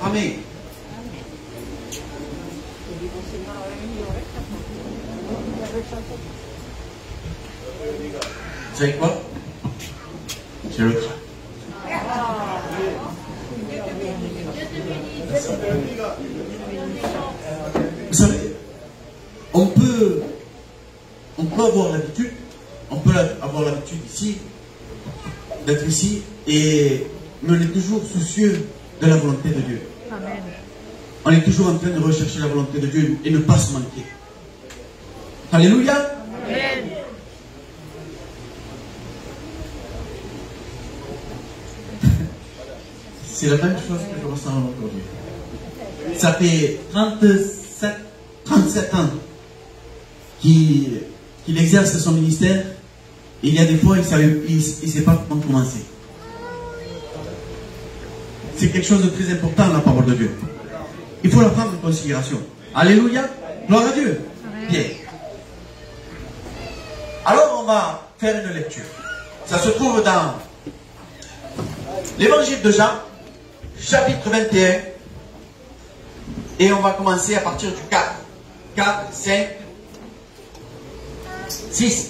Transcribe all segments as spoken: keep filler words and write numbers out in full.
Amen. Vous savez quoi? C'est le train. Vous savez, on peut, on peut avoir l'habitude, on peut avoir l'habitude ici, d'être ici, et mais on est toujours soucieux de la volonté de Dieu. Amen. On est toujours en train de rechercher la volonté de Dieu et ne pas se manquer. Alléluia. Amen. C'est la même chose que je ressens aujourd'hui. Ça fait trente-sept, trente-sept ans qu'il qu'il exerce son ministère. Et il y a des fois, il ne sait pas comment commencer. C'est quelque chose de très important, la parole de Dieu. Il faut la prendre en considération. Alléluia. Gloire à Dieu. Bien. Alors, on va faire une lecture. Ça se trouve dans l'évangile de Jean, chapitre vingt et un. Et on va commencer à partir du quatre. quatre, cinq, six.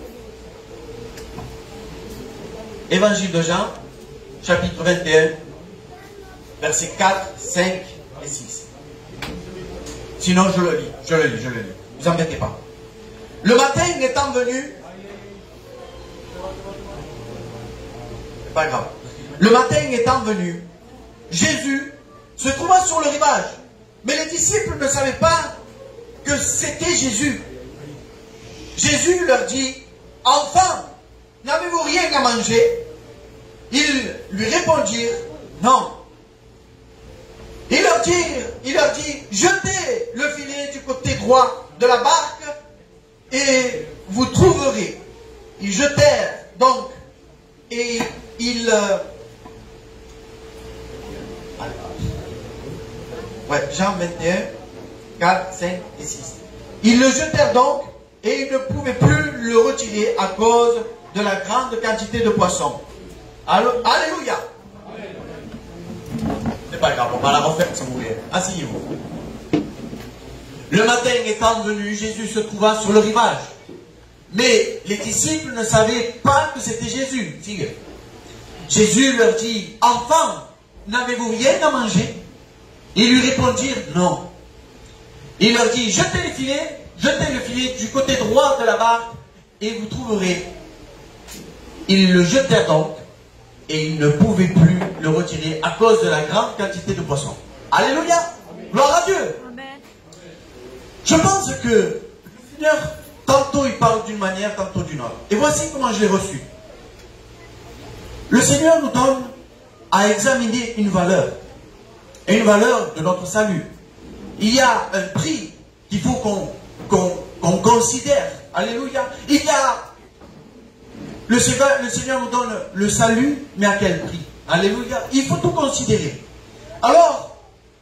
Évangile de Jean, chapitre vingt et un, versets quatre, cinq et six. Sinon, je le lis, je le lis, je le lis. Ne vous embêtez pas. Le matin étant venu, c'est pas grave. Le matin étant venu, Jésus se trouva sur le rivage. Mais les disciples ne savaient pas que c'était Jésus. Jésus leur dit, « Enfants, n'avez-vous rien à manger ?» Ils lui répondirent, « Non. » Il leur dit, il leur dit, « Jetez le filet du côté droit de la barque et vous trouverez. » Ils jetèrent donc et ils... Euh, Ouais, Jean vingt et un, quatre, cinq et six. Ils le jetèrent donc et ils ne pouvaient plus le retirer à cause de la grande quantité de poissons. Alléluia. C'est pas grave, on va la refaire si vous voulez. Asseyez-vous. Le matin étant venu, Jésus se trouva sur le rivage. Mais les disciples ne savaient pas que c'était Jésus. Jésus leur dit, « Enfants, n'avez-vous rien à manger ?» Ils lui répondirent non. Il leur dit, jetez les filets, jetez le filet du côté droit de la barque et vous trouverez. Ils le jetèrent donc et ils ne pouvaient plus le retirer à cause de la grande quantité de poissons. Alléluia. Gloire à Dieu. Amen. Je pense que le Seigneur, tantôt il parle d'une manière, tantôt d'une autre. Et voici comment je l'ai reçu. Le Seigneur nous donne à examiner une valeur. Et une valeur de notre salut. Il y a un prix qu'il faut qu'on qu'on, qu'on considère. Alléluia. Il y a... Le Seigneur, le Seigneur nous donne le salut, mais à quel prix? Alléluia. Il faut tout considérer. Alors,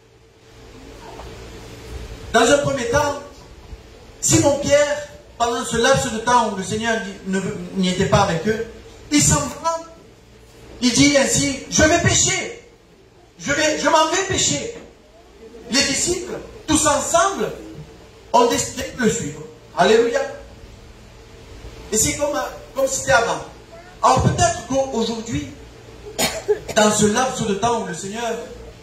dans un premier temps, Simon-Pierre, pendant ce laps de temps où le Seigneur n'y était pas avec eux, il s'en va. Il dit ainsi, je vais pécher. Je, vais, je m'en vais pécher. Les disciples, tous ensemble, ont décidé de le suivre. Alléluia. Et c'est comme, comme c'était avant. Alors peut-être qu'aujourd'hui, dans ce laps de temps où le Seigneur,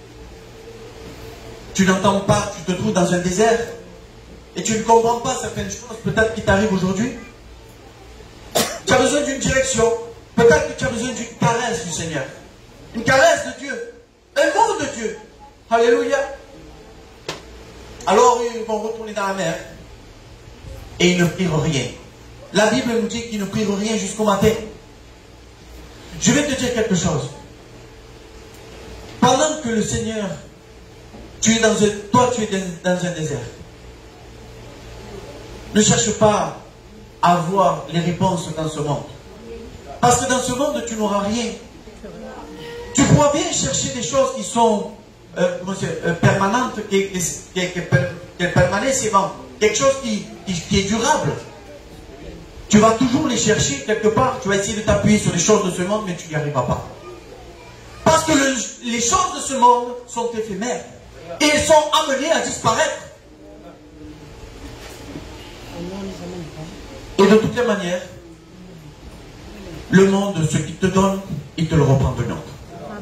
tu n'entends pas, tu te trouves dans un désert, et tu ne comprends pas certaines choses, peut-être qui t'arrivent aujourd'hui. Tu as besoin d'une direction. Peut-être que tu as besoin d'une caresse du Seigneur. Une caresse de Dieu. Un mot de Dieu. Alléluia. Alors ils vont retourner dans la mer. Et ils ne prirent rien. La Bible nous dit qu'ils ne prirent rien jusqu'au matin. Je vais te dire quelque chose. Pendant que le Seigneur, tu es dans un, toi tu es dans un désert. Ne cherche pas à avoir les réponses dans ce monde. Parce que dans ce monde, tu n'auras rien. Tu pourras bien chercher des choses qui sont euh, euh, permanentes, qui, qui, qui, qui, qui permanent souvent. Quelque chose qui, qui, qui est durable. Tu vas toujours les chercher quelque part. Tu vas essayer de t'appuyer sur les choses de ce monde, mais tu n'y arriveras pas. Parce Parce que le, les choses de ce monde sont éphémères. Et elles sont amenées à disparaître. Et de toutes les manières, le monde, ce qu'il te donne, il te le reprend de l'autre.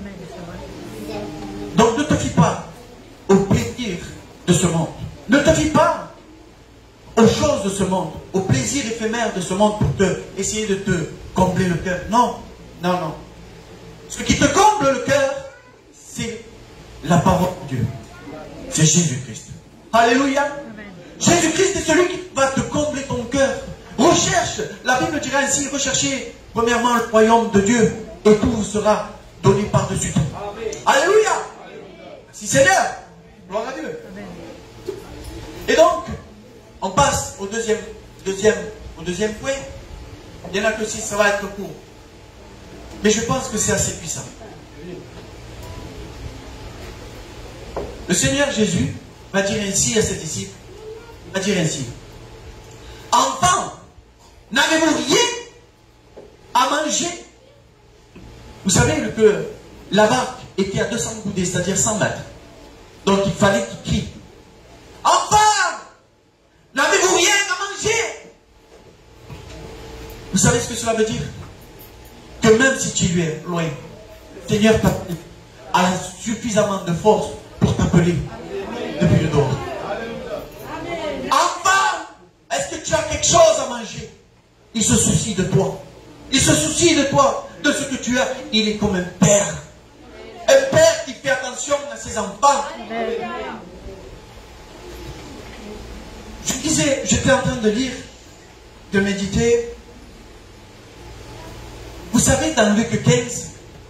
Donc ne te fie pas au plaisir de ce monde. Ne te fie pas aux choses de ce monde, aux plaisirs éphémères de ce monde pour te, essayer de te combler le cœur. Non, non, non. Ce qui te comble le cœur, c'est la parole de Dieu. C'est Jésus-Christ. Alléluia. Jésus-Christ est celui qui va te combler ton cœur. Recherche, la Bible dirait ainsi, recherchez premièrement le royaume de Dieu et tout vous sera donné par-dessus tout. Alléluia. Si Seigneur, gloire à Dieu. Et donc, on passe au deuxième, deuxième, au deuxième point. Il y en a que six, ça va être court. Mais je pense que c'est assez puissant. Le Seigneur Jésus va dire ainsi à ses disciples, va dire ainsi, enfants, n'avez-vous rien à manger? Vous savez que la barque était à deux cents coudées, c'est-à-dire cent mètres. Donc il fallait qu'il crie. Enfants, n'avez-vous rien à manger? Vous savez ce que cela veut dire? Que même si tu es loin, le Seigneur a suffisamment de force pour t'appeler depuis le dehors. Enfant, est-ce que tu as quelque chose à manger? Il se soucie de toi. Il se soucie de toi, de ce que tu as. Il est comme un père. Un père qui fait attention à ses enfants. Je disais, j'étais en train de lire, de méditer. Vous savez, dans Luc quinze,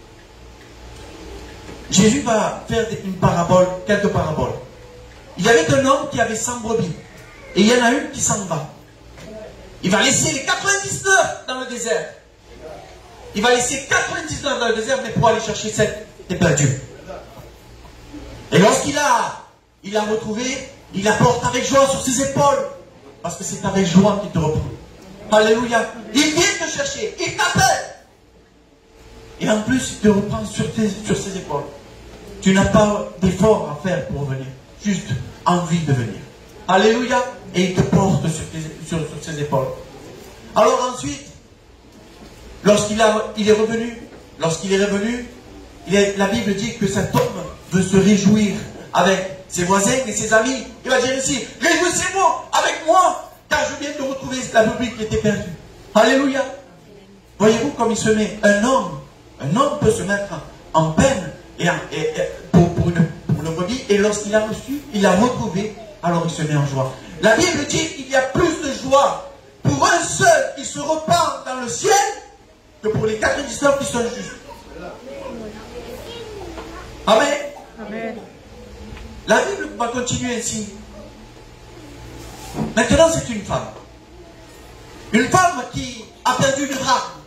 Jésus va faire une parabole, quelques paraboles. Il y avait un homme qui avait cent brebis. Et il y en a une qui s'en va. Il va laisser les quatre-vingt-dix-neuf dans le désert. Il va laisser quatre-vingt-dix-neuf dans le désert, mais pour aller chercher cette qui est perdue. Et lorsqu'il a, il a retrouvé, il la porte avec joie sur ses épaules. Parce que c'est avec joie qu'il te reprend. Alléluia. Il vient te chercher, il t'appelle. Et en plus, il te reprend sur, tes, sur ses épaules. Tu n'as pas d'effort à faire pour venir. Juste envie de venir. Alléluia. Et il te porte sur, tes, sur, sur ses épaules. Alors ensuite, lorsqu'il il est revenu, lorsqu'il est revenu, il est, la Bible dit que cet homme veut se réjouir avec ses voisins et ses amis. Il va dire ici, réjouissez-vous avec moi, car je viens de retrouver la brebis qui était perdue. Alléluia. Voyez-vous comme il se met, un homme, un homme peut se mettre en, en peine et, en, et, et pour, pour, une, pour une brebis, et lorsqu'il a reçu, il l'a retrouvé, alors il se met en joie. La Bible dit qu'il y a plus de joie pour un seul qui se repent dans le ciel que pour les quatre-vingt-dix-neuf qui sont justes. Amen. Amen. La Bible va continuer ainsi. Maintenant, c'est une femme. Une femme qui a perdu une drachme.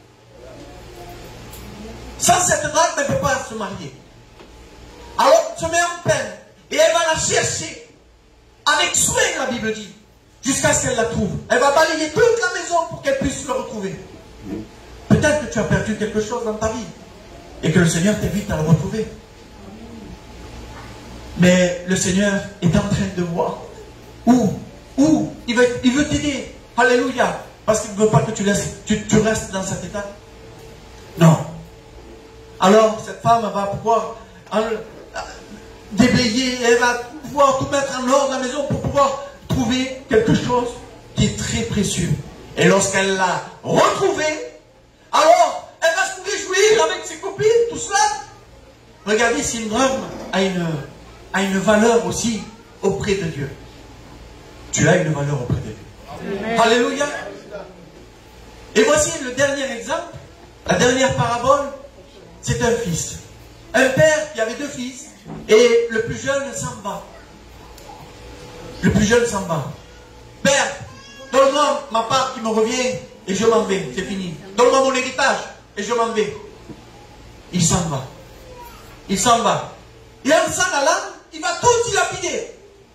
Sans cette drachme, elle ne peut pas se marier. Alors, elle se met en peine. Et elle va la chercher. Avec soin, la Bible dit. Jusqu'à ce qu'elle la trouve. Elle va balayer toute la maison pour qu'elle puisse le retrouver. Peut-être que tu as perdu quelque chose dans ta vie. Et que le Seigneur t'invite à le retrouver. Mais le Seigneur est en train de voir où, où il veut, il veut t'aider. Alléluia. Parce qu'il ne veut pas que tu, laisses, tu, tu restes dans cet état. Non. Alors, cette femme va pouvoir en, déblayer, elle va pouvoir tout mettre en ordre dans la maison pour pouvoir trouver quelque chose qui est très précieux. Et lorsqu'elle l'a retrouvé, alors, elle va se réjouir avec ses copines, tout cela. Regardez si une drachme a une... a une valeur aussi auprès de Dieu. Tu as une valeur auprès de Dieu. Amen. Alléluia. Et voici le dernier exemple. La dernière parabole, c'est un fils. Un père qui avait deux fils et le plus jeune s'en va. Le plus jeune s'en va. Père, donne-moi ma part qui me revient et je m'en vais. C'est fini. Donne-moi mon héritage et je m'en vais. Il s'en va. Il s'en va. Et en s'en allant, il va tout dilapider.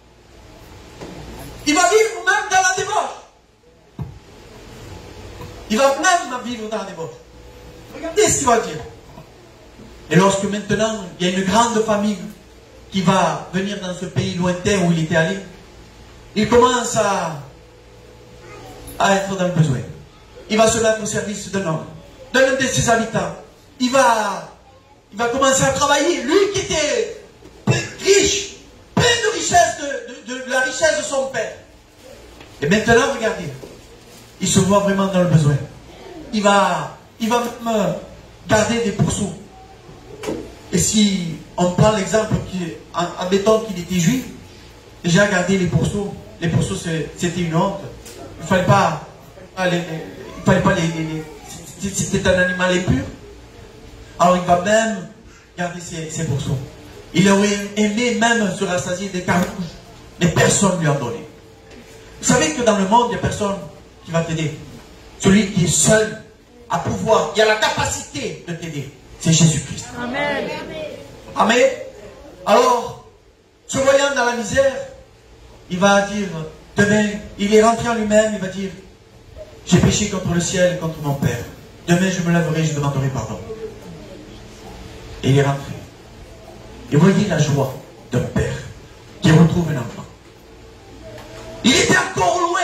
Il va vivre même dans la débauche. Il va même vivre dans la débauche. Regardez ce qu'il va dire. Et lorsque maintenant, il y a une grande famille qui va venir dans ce pays lointain où il était allé, il commence à, à être dans le besoin. Il va se mettre au service d'un homme, d'un de ses habitants. Il va, il va commencer à travailler. Lui qui était riche, plein de richesse, de, de, de la richesse de son père. Et maintenant, regardez, il se voit vraiment dans le besoin. Il va, il va même garder des pourceaux. Et si on prend l'exemple, en admettant qu'il était juif, déjà garder les pourceaux, les pourceaux c'était une honte. Il ne fallait pas, les, il fallait pas les, les, les c'était un animal impur. Alors il va même garder ses, ses pourceaux. Il aurait aimé même se rassasier des cartouches, mais personne ne lui a donné. Vous savez que dans le monde, il n'y a personne qui va t'aider. Celui qui est seul à pouvoir, qui a la capacité de t'aider, c'est Jésus-Christ. Amen. Amen. Alors, se voyant dans la misère, il va dire, demain, il est rentré en lui-même, il va dire, j'ai péché contre le ciel et contre mon Père. Demain, je me lèverai, je demanderai pardon. Et il est rentré. Et voyez la joie d'un père qui retrouve un enfant. Il était encore loin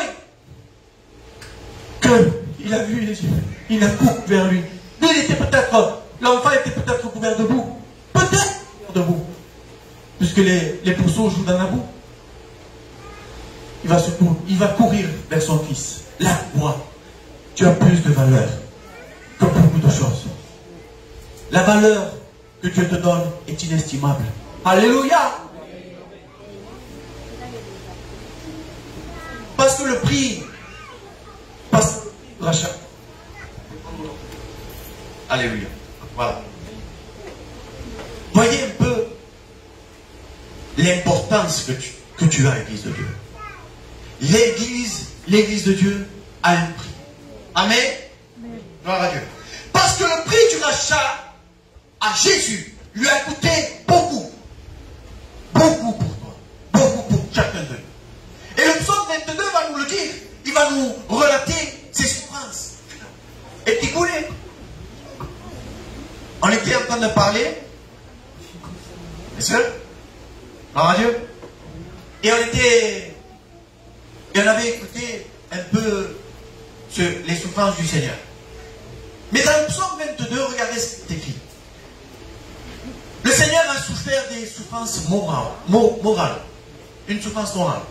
qu'il a vu les yeux. Il a couru vers lui. Lui, il était peut-être, l'enfant était peut-être couvert de boue. Peut-être de boue. Puisque les, les pourceaux jouent dans la boue. Il va, se, il va courir vers son fils. Là, moi, tu as plus de valeur que beaucoup de choses. La valeur que Dieu te donne est inestimable. Alléluia! Parce que le prix, parce que rachat. Alléluia. Voilà. Voyez un peu l'importance que tu, que tu as à l'Église de Dieu. L'Église, l'Église de Dieu a un prix. Amen. Gloire à Dieu. Parce que le prix du rachat à Jésus lui a coûté beaucoup. Beaucoup pour toi. Beaucoup pour chacun d'eux. Et le psaume vingt-deux va nous le dire. Il va nous relater ses souffrances. Et qui coulait. On était en train de parler. Bien sûr. Gloire à Dieu. Et on était. Et on avait écouté un peu ce, les souffrances du Seigneur. Mais dans le psaume vingt-deux, regardez ce qui est écrit. Le Seigneur a souffert des souffrances morales, morales. Une souffrance morale.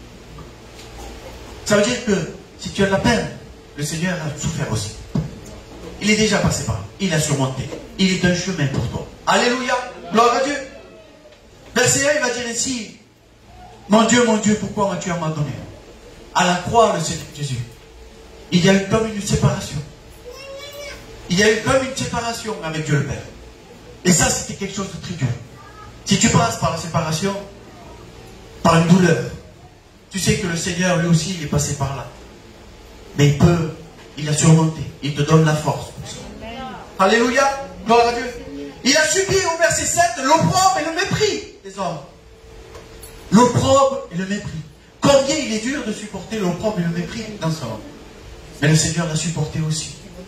Ça veut dire que si tu as de la peine, le Seigneur a souffert aussi. Il est déjà passé par là. Il a surmonté. Il est un chemin pour toi. Alléluia. Gloire à Dieu. Verset un, il va dire ainsi. Mon Dieu, mon Dieu, pourquoi m'as-tu abandonné? À la croix, le Seigneur Jésus, il y a eu comme une séparation. Il y a eu comme une séparation avec Dieu le Père. Et ça, c'était quelque chose de très dur. Si tu passes par la séparation, par une douleur, tu sais que le Seigneur, lui aussi, il est passé par là. Mais il peut, il a surmonté. Il te donne la force pour ça. Alléluia. Gloire à Dieu. Il a subi au verset sept l'opprobre et le mépris des hommes. L'opprobre et le mépris. Combien il est dur de supporter l'opprobre et le mépris dans ce monde. Mais le Seigneur l'a supporté aussi.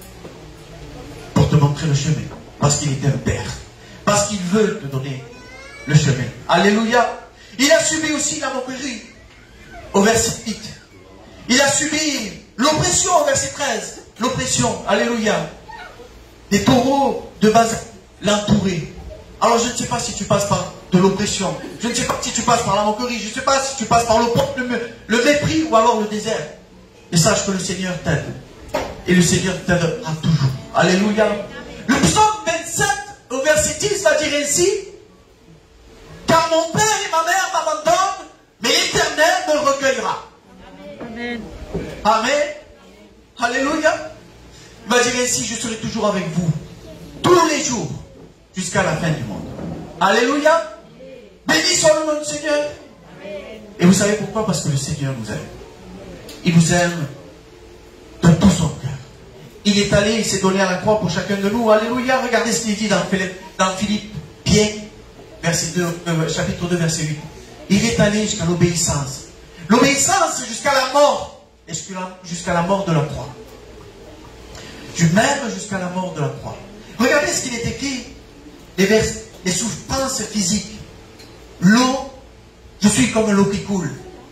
Pour te montrer le chemin. Parce qu'il est un Père. Parce qu'il veut te donner le chemin. Alléluia. Il a subi aussi la moquerie. Au verset huit. Il a subi l'oppression au verset treize. L'oppression. Alléluia. Des taureaux de Bazan l'entouraient. Alors je ne sais pas si tu passes par de l'oppression. Je ne sais pas si tu passes par la moquerie. Je ne sais pas si tu passes par le, le, le mépris ou alors le désert. Et sache que le Seigneur t'aide. Et le Seigneur t'aidera toujours. Alléluia. Le psaume vingt-sept au verset dix va dire ainsi. Car mon père et ma mère m'abandonnent, mais l'Éternel me recueillera. Amen. Amen. Alléluia. Il va dire ainsi, je serai toujours avec vous. Tous les jours. Jusqu'à la fin du monde. Alléluia. Béni soit le nom du Seigneur. Et vous savez pourquoi? Parce que le Seigneur nous aime. Il nous aime de tout son cœur. Il est allé, il s'est donné à la croix pour chacun de nous. Alléluia. Regardez ce qu'il dit dans Philippe, dans Philippe bien, verset deux, euh, chapitre deux, verset huit. Il est allé jusqu'à l'obéissance. L'obéissance jusqu'à la mort. Et jusqu'à la mort de la croix. Du même jusqu'à la mort de la croix. Regardez ce qu'il est écrit les, vers, les souffrances physiques. L'eau, je suis comme l'eau qui coule.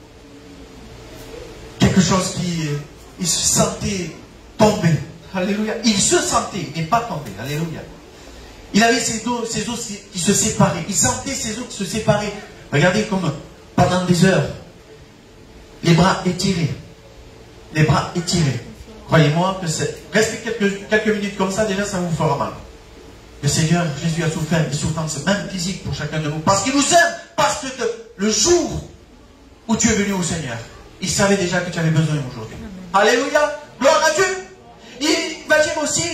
Quelque chose qui, il se sentait tomber. Alléluia. Il se sentait, mais pas tomber. Alléluia. Il avait ses os, ses os qui se séparaient. Il sentait ses os qui se séparaient. Regardez comme pendant des heures, les bras étirés. Les bras étirés. Croyez-moi que c'est... Restez quelques, quelques minutes comme ça, déjà ça vous fera mal. Le Seigneur Jésus a souffert des souffrances même physiques pour chacun de nous. Parce qu'il nous aime. Parce que le jour où tu es venu au Seigneur, il savait déjà que tu avais besoin aujourd'hui. Alléluia. Gloire à Dieu. Il va dire aussi,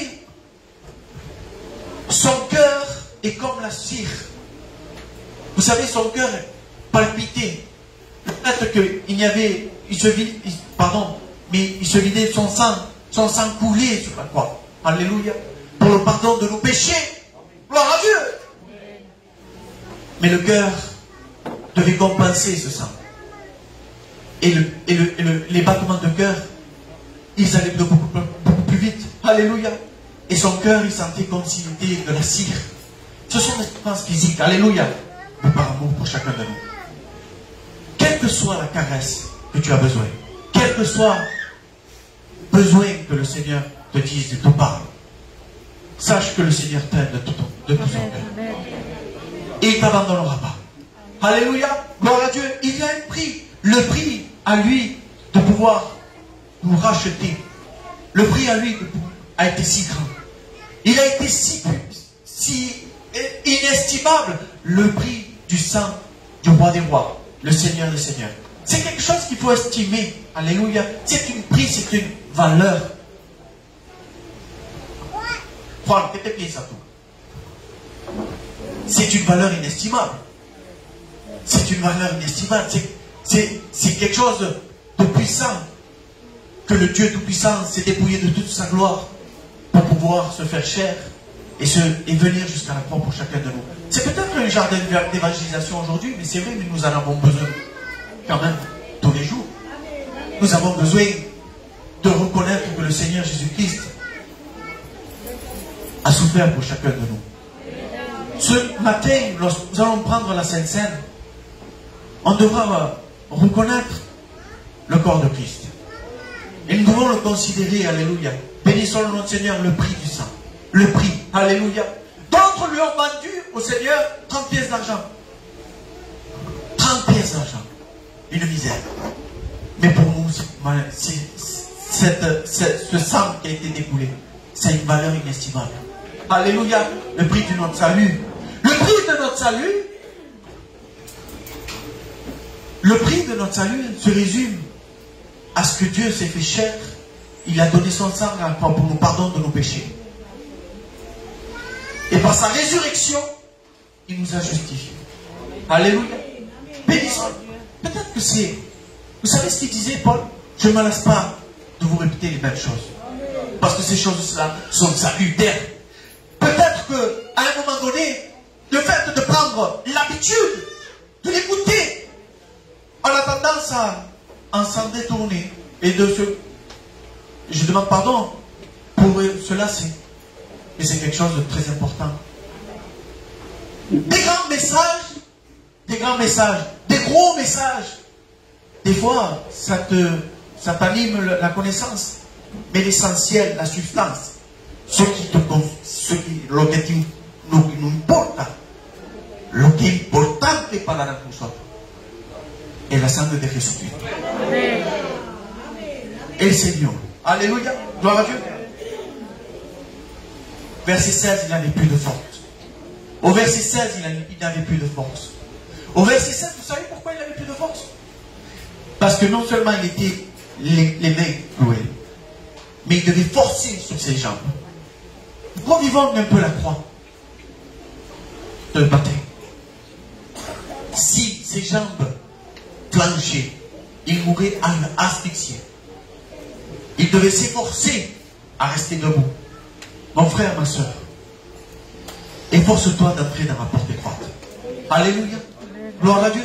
son cœur est comme la cire. Vous savez, son cœur palpitait. Peut-être qu'il n'y avait, il se vidait, pardon, mais il se vidait son sang, son sang coulait sur la croix. Alléluia. Pour le pardon de nos péchés. Gloire à Dieu. Mais le cœur devait compenser ce sang. Et, le, et, le, et le, les battements de cœur, ils allaient beaucoup, beaucoup plus vite. Alléluia. Et son cœur, il sentait comme s'il était de la cire. Ce sont des souffrances physiques. Alléluia. Mais par amour pour chacun de nous. Quelle que soit la caresse que tu as besoin, quel que soit le besoin que le Seigneur te dise et te parle, sache que le Seigneur t'aime de tout, de tout son cœur. Et il ne t'abandonnera pas. Alléluia. Gloire à Dieu. Il y a un prix. Le prix à lui de pouvoir nous racheter. Le prix à lui a été si grand. Il a été si, si inestimable. Le prix du sang du roi des rois, le Seigneur des seigneurs. C'est quelque chose qu'il faut estimer. Alléluia. C'est une prix, c'est une valeur. C'est une valeur inestimable. C'est une valeur inestimable. C'est quelque chose de, de puissant. Que le Dieu Tout-Puissant s'est dépouillé de toute sa gloire pour pouvoir se faire chair et, se, et venir jusqu'à la croix pour chacun de nous. C'est peut-être un jardin d'évangélisation aujourd'hui, mais c'est vrai que nous en avons besoin quand même tous les jours. Nous avons besoin de reconnaître que le Seigneur Jésus-Christ a souffert pour chacun de nous. Ce matin, lorsque nous allons prendre la Sainte Seine, on devra reconnaître le corps de Christ. Et nous devons le considérer, alléluia. Bénissons le nom du Seigneur, le prix du sang. Le prix, alléluia. D'autres lui ont vendu au Seigneur trente pièces d'argent. trente pièces d'argent. Une misère. Mais pour nous, c'est, cette, cette, ce sang qui a été découlé, c'est une valeur inestimable. Alléluia. Le prix de notre salut. Le prix de notre salut, le prix de notre salut se résume à ce que Dieu s'est fait chair. Il a donné son sang pour nous pardonner de nos péchés. Et par sa résurrection, il nous a justifiés. Alléluia. Bénissons. Peut-être que c'est... Vous savez ce qu'il disait, Paul? Je ne me lasse pas de vous répéter les mêmes choses. Parce que ces choses-là sont salutaires. Peut-être qu'à un moment donné, le fait de prendre l'habitude de l'écouter, on a tendance à en s'en détourner et de se... Je demande pardon pour se lasser. Mais c'est quelque chose de très important. Des grands messages, des grands messages, des gros messages. Des fois, ça te, ça t'anime la connaissance. Mais l'essentiel, la substance, ce qui te, ce qui, lo que te, lo que nous importa, lo que es importante para nosotros, es la sangre de Jesucristo. El Seigneur. Alléluia. Gloire à Dieu. Verset seize, il n'avait plus de force. Au verset seize, il n'avait plus de force. Au verset sept, vous savez pourquoi il n'avait plus de force? Parce que non seulement il était les, les mains clouées, mais il devait forcer sur ses jambes. Nous revivons un peu la croix de matin. Si ses jambes planchaient, il mourrait asphyxié. Il devait s'efforcer à rester debout. Mon frère, ma soeur, efforce-toi d'entrer dans la porte étroite. Alléluia. Gloire à Dieu.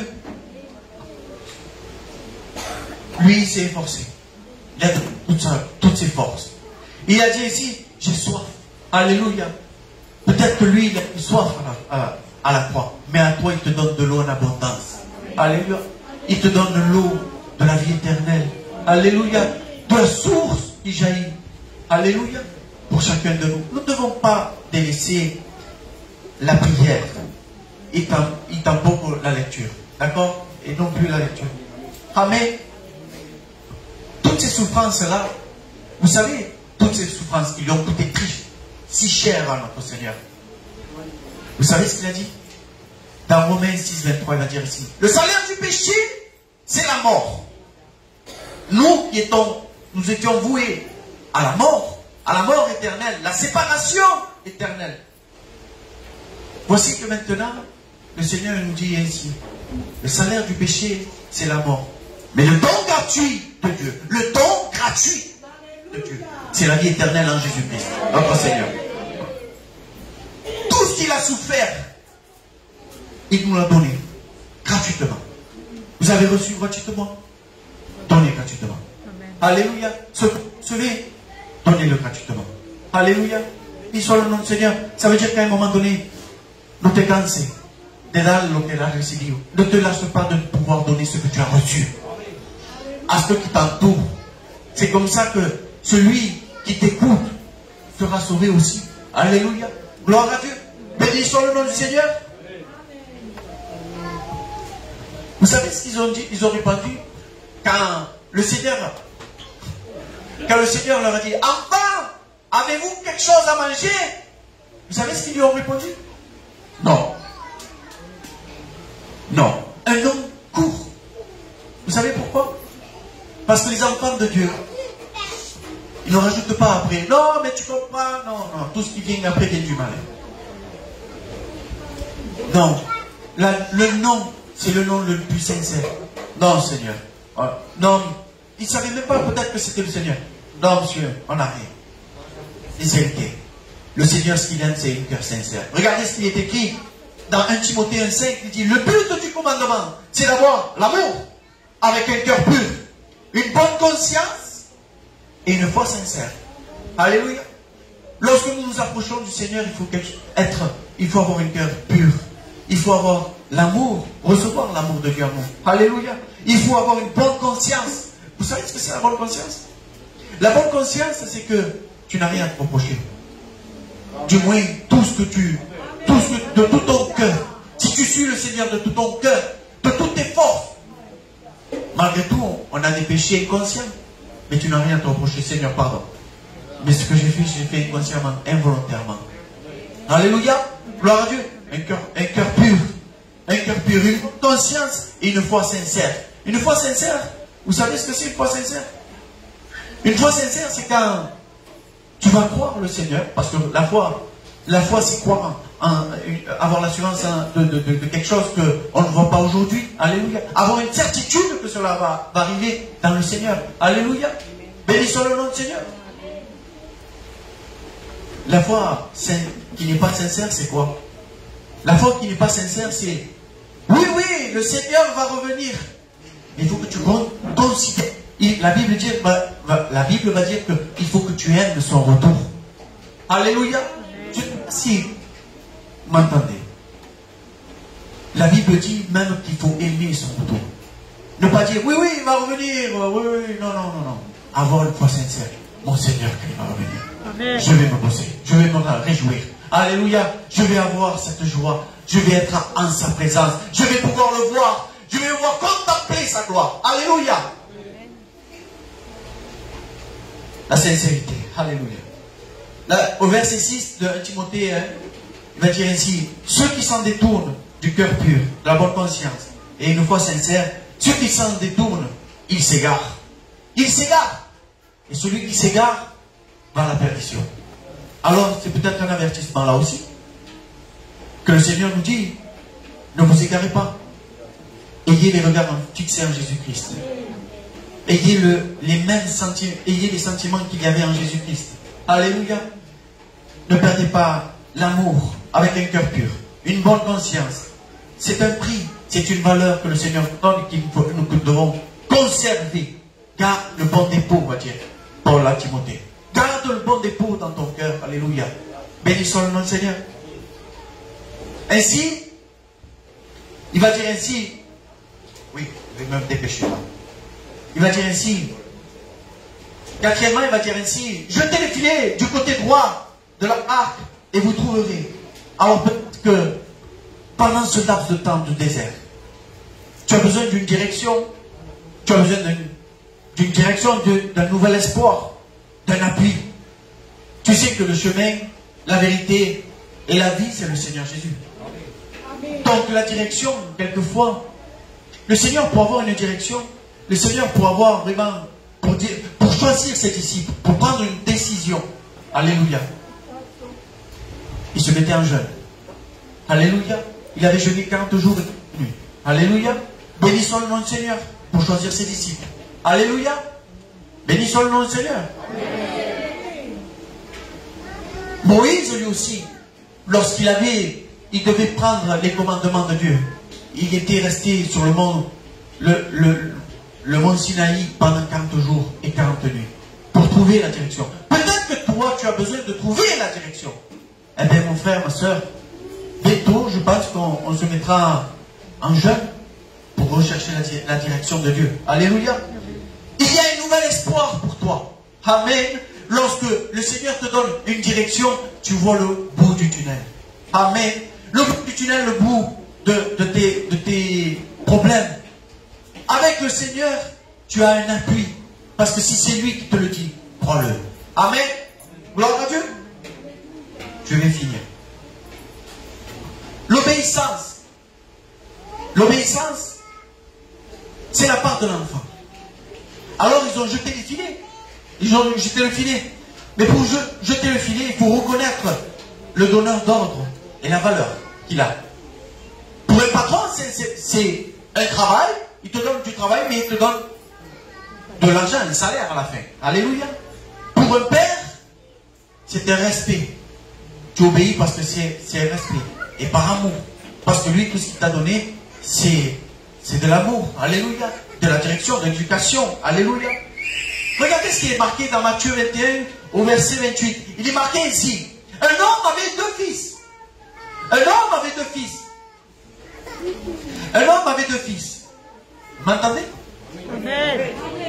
Lui, il s'est efforcé. Il a toutes, toutes ses forces. Il a dit ici, j'ai soif. Alléluia. Peut-être que lui, il a eu soif à la, à, à la croix. Mais à toi, il te donne de l'eau en abondance. Alléluia. Il te donne de l'eau de la vie éternelle. Alléluia. De la source qui jaillit. Alléluia. Pour chacun de nous. Nous ne devons pas délaisser la prière et tampoco la lecture. D'accord? Et non plus la lecture. Ah, mais toutes ces souffrances-là, vous savez, toutes ces souffrances qui lui ont coûté si cher à notre Seigneur. Vous savez ce qu'il a dit? Dans Romains six, vingt-trois, il va dire ici, le salaire du péché, c'est la mort. Nous qui étions, nous étions voués à la mort, à la mort éternelle, la séparation éternelle. Voici que maintenant, le Seigneur nous dit ainsi, le salaire du péché, c'est la mort. Mais le don gratuit de Dieu, le don gratuit de Dieu, c'est la vie éternelle en Jésus-Christ, notre Seigneur. Tout ce qu'il a souffert, il nous l'a donné gratuitement. Vous avez reçu gratuitement, donnez gratuitement. Amen. Alléluia. Recevez, donnez-le gratuitement. Alléluia. Il soit le nom du Seigneur. Ça veut dire qu'à un moment donné, nous te cansons de dar lo que has recibido. Ne te lâche pas de pouvoir donner ce que tu as reçu à ceux qui t'entourent. C'est comme ça que celui qui t'écoute sera sauvé aussi. Alléluia. Gloire à Dieu. Béni soit le nom du Seigneur. Vous savez ce qu'ils ont dit? Ils ont répondu quand le Seigneur, quand le Seigneur leur a dit, enfin, avez-vous quelque chose à manger? Vous savez ce qu'ils lui ont répondu? Non. Non. Un nom court. Vous savez pourquoi? Parce que les enfants de Dieu, ils ne rajoutent pas après. Non, mais tu comprends. Non, non. Tout ce qui vient après vient du mal. Non. La, le nom, c'est le nom le plus sincère. Non, Seigneur. Non. Ils ne savaient même pas peut-être que c'était le Seigneur. Non, monsieur, on n'a rien. Sincérité. Le Seigneur, ce qu'il aime, c'est un cœur sincère. Regardez ce qui est écrit dans un Timothée un cinq. Il dit, le but du commandement, c'est d'avoir l'amour avec un cœur pur, une bonne conscience et une foi sincère. Alléluia. Lorsque nous nous approchons du Seigneur, il faut être, il faut avoir un cœur pur. Il faut avoir l'amour, recevoir l'amour de Dieu en nous. Alléluia. Il faut avoir une bonne conscience. Vous savez ce que c'est la bonne conscience? La bonne conscience, c'est que tu n'as rien à te reprocher. Du moins, tout ce que tu, tout ce que, de tout ton cœur, si tu suis le Seigneur de tout ton cœur, de toutes tes forces, malgré tout, on a des péchés inconscients, mais tu n'as rien à te reprocher. Seigneur, pardon. Mais ce que j'ai fait, j'ai fait inconsciemment, involontairement. Alléluia. Gloire à Dieu. Un cœur, un cœur pur. Un cœur pur. Une conscience et une foi sincère. Une foi sincère, vous savez ce que c'est une foi sincère? Une foi sincère, c'est quand tu vas croire le Seigneur, parce que la foi, la foi c'est croire en, en, avoir l'assurance de, de, de, de quelque chose qu'on ne voit pas aujourd'hui. Alléluia. Avoir une certitude que cela va, va arriver dans le Seigneur. Alléluia. Béni soit le nom du Seigneur. La foi qui n'est pas sincère, c'est quoi? La foi qui n'est pas sincère, c'est oui, oui, le Seigneur va revenir. Mais il faut que tu considères. La Bible, dit, la Bible va dire qu'il faut que tu aimes son retour. Alléluia. Je ne sais pas si vous m'entendez. La Bible dit même qu'il faut aimer son retour. Ne pas dire oui, oui, il va revenir. Oui, oui, non, non, non, non. Avoir une foi sincère. Mon Seigneur, quand il va revenir. Amen. Je vais me bosser. Je vais me réjouir. Alléluia. Je vais avoir cette joie. Je vais être en sa présence. Je vais pouvoir le voir. Je vais pouvoir contempler sa gloire. Alléluia. La sincérité. Alléluia. Là, au verset six de Timothée, hein, il va dire ainsi, ceux qui s'en détournent du cœur pur, de la bonne conscience, et une foi sincère, ceux qui s'en détournent, ils s'égarent. Ils s'égarent. Et celui qui s'égare va à la perdition. Alors, c'est peut-être un avertissement là aussi, que le Seigneur nous dit, ne vous égarez pas. Ayez les regards fixés en Jésus-Christ. Ayez le, les mêmes sentiments, ayez les sentiments qu'il y avait en Jésus-Christ. Alléluia. Ne perdez pas l'amour avec un cœur pur, une bonne conscience. C'est un prix, c'est une valeur que le Seigneur nous donne et que nous devons conserver. Garde le bon dépôt, on va dire, Paul à Timothée. Garde le bon dépôt dans ton cœur. Alléluia. Béni soit le nom du Seigneur. Ainsi, il va dire ainsi, oui, je vais me dépêcher là. Il va dire ainsi, quatrièmement, il va dire ainsi, jetez les filets du côté droit de l'arc et vous trouverez. Alors peut-être que pendant ce laps de temps du désert, tu as besoin d'une direction, tu as besoin d'une direction, d'un nouvel espoir, d'un appui. Tu sais que le chemin, la vérité et la vie, c'est le Seigneur Jésus. Donc la direction, quelquefois, le Seigneur pour avoir une direction, le Seigneur pour avoir vraiment, pour, dire, pour choisir ses disciples, pour prendre une décision. Alléluia. Il se mettait en jeûne. Alléluia. Il avait jeûné quarante jours et nuits. Alléluia. Bénissons le nom du Seigneur pour choisir ses disciples. Alléluia. Bénissons le nom du Seigneur. Amen. Moïse, lui aussi, lorsqu'il avait, il devait prendre les commandements de Dieu. Il était resté sur le mont, le, le, le mont Sinaï pendant quarante jours et quarante nuits pour trouver la direction. Peut-être que toi, tu as besoin de trouver la direction. Eh bien, mon frère, ma soeur, bientôt, je pense qu'on se mettra en jeûne pour rechercher la, la direction de Dieu. Alléluia. Il y a un nouvel espoir pour toi. Amen. Lorsque le Seigneur te donne une direction, tu vois le bout du tunnel. Amen. Le bout du tunnel, le bout de, de, tes, de tes problèmes. Avec le Seigneur, tu as un appui. Parce que si c'est lui qui te le dit, crois-le. Amen. Gloire à Dieu. Je vais finir. L'obéissance. L'obéissance, c'est la part de l'enfant. Alors ils ont jeté les filets. Ils ont jeté le filet. Mais pour jeter le filet, il faut reconnaître le donneur d'ordre et la valeur qu'il a. Pour un patron, c'est un travail. Il te donne du travail, mais il te donne de l'argent, un salaire à la fin. Alléluia. Pour un père, c'est un respect. Tu obéis parce que c'est un respect. Et par amour. Parce que lui, tout ce qu'il t'a donné, c'est de l'amour. Alléluia. De la direction, de l'éducation. Alléluia. Regardez ce qui est marqué dans Matthieu vingt et un au verset vingt-huit. Il est marqué ici. Un homme avait deux fils. Un homme avait deux fils. Un homme avait deux fils. Vous m'entendez? Amen.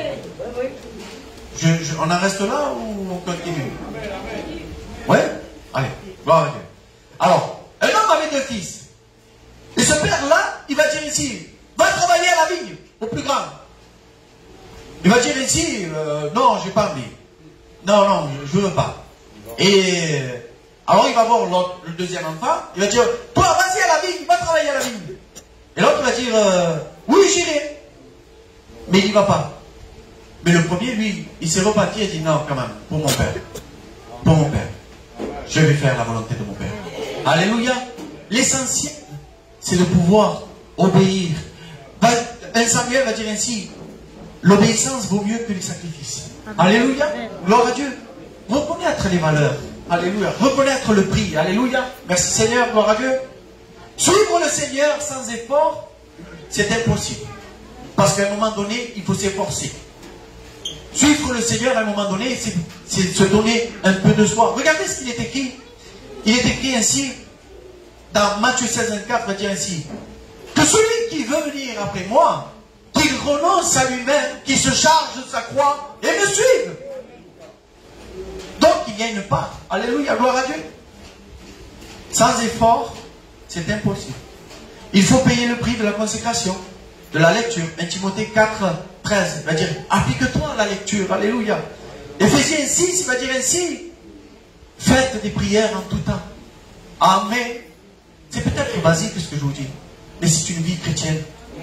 Je, je, on en reste là ou on continue? Ouais? Allez, gloire à Dieu. Alors, un homme avait deux fils. Et ce père-là, il va dire ici, va travailler à la vigne, au plus grand. Il va dire ici, euh, non, j'ai pas envie. Non, non, je ne veux pas. Et alors il va voir le deuxième enfant, il va dire, toi, vas-y à la vigne, va travailler à la vigne. Et l'autre va dire, euh, oui, j'irai. Mais il n'y va pas. Mais le premier, lui, il s'est reparti et dit, non, quand même, pour mon père. Pour mon père. Je vais faire la volonté de mon père. Alléluia. L'essentiel, c'est de pouvoir obéir. Un Samuel va dire ainsi, l'obéissance vaut mieux que les sacrifices. Alléluia. Gloire à Dieu. Reconnaître les valeurs. Alléluia. Reconnaître le prix. Alléluia. Merci Seigneur. Gloire à Dieu. Suivre le Seigneur sans effort, c'est impossible. Parce qu'à un moment donné, il faut s'efforcer. Suivre le Seigneur à un moment donné, c'est se donner un peu de soi. Regardez ce qu'il est écrit. Il est écrit ainsi, dans Matthieu seize, vingt-quatre, il va dire ainsi, que celui qui veut venir après moi, qu'il renonce à lui-même, qu'il se charge de sa croix et me suive. Donc il y a une part. Alléluia, gloire à Dieu. Sans effort, c'est impossible. Il faut payer le prix de la consécration, de la lecture. un Timothée quatre, treize va dire, applique-toi à la lecture. Alléluia. Éphésiens six va dire ainsi, faites des prières en tout temps. Amen. C'est peut-être basique ce que je vous dis, mais c'est une vie chrétienne.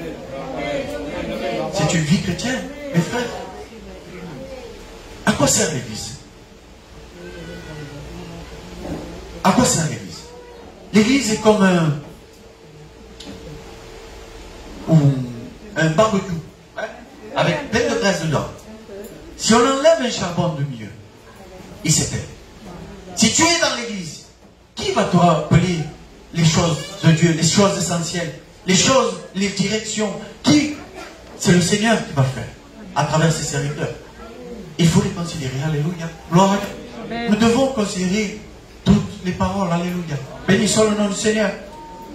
C'est une vie chrétienne, mes frères. À quoi sert l'Église? À quoi sert l'Église? L'Église est comme un, un barbecue, hein, avec plein de graisse dedans. Si on enlève un charbon de milieu, il s'éteint. Si tu es dans l'Église, qui va te rappeler les choses de Dieu, les choses essentielles, les choses, les directions? Qui? C'est le Seigneur qui va faire, à travers ses serviteurs. Il faut les considérer. Alléluia. Gloire à Dieu. Nous devons considérer toutes les paroles. Alléluia. Bénissons le nom du Seigneur.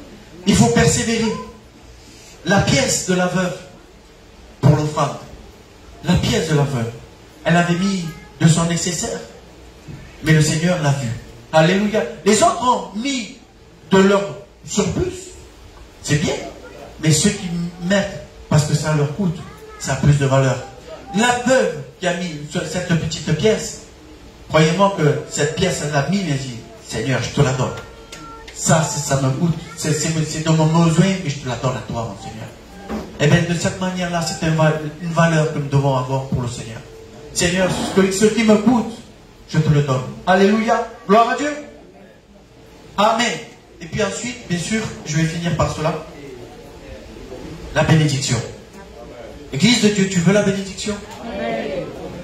Il faut persévérer. La pièce de la veuve pour l'offrande. La pièce de la veuve. Elle avait mis de son nécessaire. Mais le Seigneur l'a vu. Alléluia. Les autres ont mis de leur surplus. C'est bien. Mais ceux qui mettent parce que ça leur coûte, ça a plus de valeur. La veuve qui a mis cette petite pièce, croyez-moi que cette pièce, elle l'a mis, elle a dit, Seigneur, je te la donne. Ça, ça me coûte, c'est de mon besoin, mais je te la donne à toi, mon Seigneur. Et bien, de cette manière-là, c'est une valeur que nous devons avoir pour le Seigneur. Seigneur, ce, que, ce qui me coûte, je te le donne. Alléluia. Gloire à Dieu. Amen. Et puis ensuite, bien sûr, je vais finir par cela. La bénédiction. Église de Dieu, tu veux la bénédiction? Amen.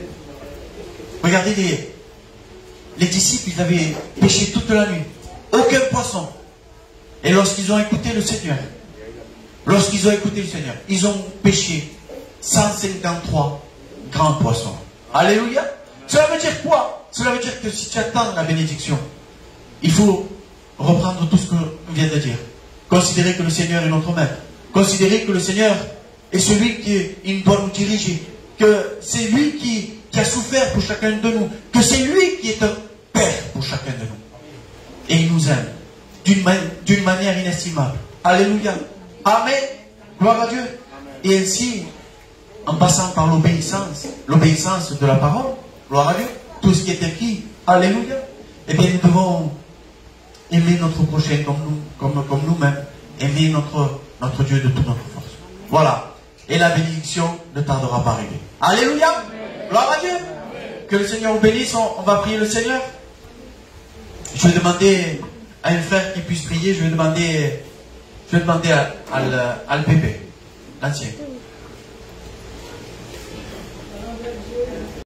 Regardez les, les disciples, ils avaient péché toute la nuit. Aucun poisson. Et lorsqu'ils ont écouté le Seigneur, lorsqu'ils ont écouté le Seigneur, ils ont pêché cent cinquante-trois grands poissons. Alléluia. Cela veut dire quoi? Cela veut dire que si tu attends la bénédiction, il faut reprendre tout ce que l'on vient de dire. Considérer que le Seigneur est notre maître. Considérer que le Seigneur est celui qui doit nous diriger. Que c'est lui qui, qui a souffert pour chacun de nous. Que c'est lui qui est un Père pour chacun de nous. Et il nous aime d'une man manière inestimable. Alléluia. Amen. Gloire à Dieu. Et ainsi, en passant par l'obéissance, l'obéissance de la parole, gloire à Dieu, tout ce qui est écrit, alléluia, eh bien nous devons aimer notre prochain comme nous, comme, comme nous-mêmes, aimer notre, notre Dieu de toute notre force. Voilà. Et la bénédiction ne tardera pas à arriver. Alléluia. Gloire à Dieu. Que le Seigneur vous bénisse. On, on va prier le Seigneur. Je vais demander à un frère qui puisse prier, je vais demander, je vais demander à, à, à le bébé, l'ancien.